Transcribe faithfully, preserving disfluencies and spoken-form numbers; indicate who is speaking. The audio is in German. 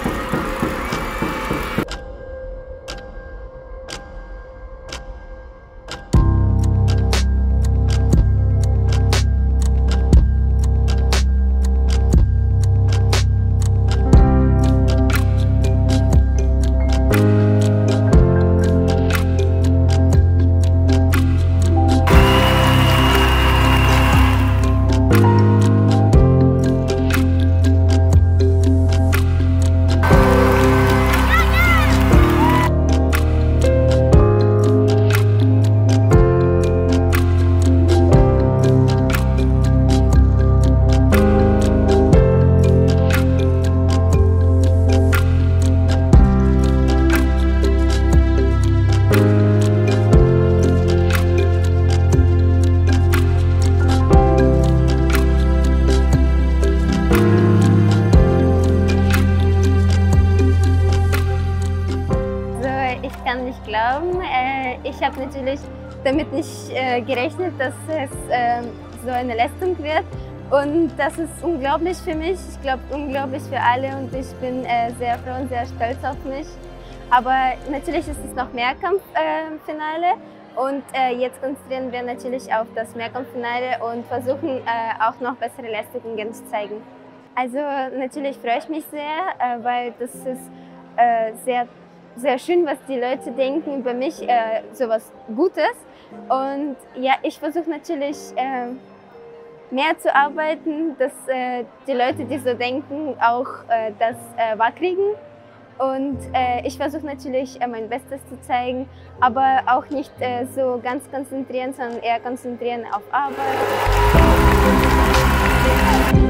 Speaker 1: Ich kann nicht glauben. Ich habe natürlich damit nicht gerechnet, dass es so eine Leistung wird. Und das ist unglaublich für mich, ich glaube unglaublich für alle und ich bin sehr froh und sehr stolz auf mich. Aber natürlich ist es noch Mehrkampffinale und jetzt konzentrieren wir natürlich auf das Mehrkampffinale und versuchen auch noch bessere Leistungen zu zeigen. Also natürlich freue ich mich sehr, weil das ist sehr sehr schön, was die Leute denken über mich, äh, so was Gutes. Und ja, ich versuche natürlich äh, mehr zu arbeiten, dass äh, die Leute, die so denken, auch äh, das äh, wahkriegen. Und äh, ich versuche natürlich äh, mein Bestes zu zeigen, aber auch nicht äh, so ganz konzentrieren, sondern eher konzentrieren auf Arbeit.